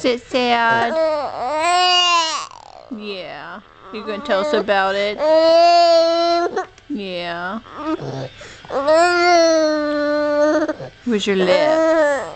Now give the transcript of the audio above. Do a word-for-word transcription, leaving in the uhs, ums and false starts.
Is it sad? Yeah. You gonna tell us about it? Yeah. Where's your lip?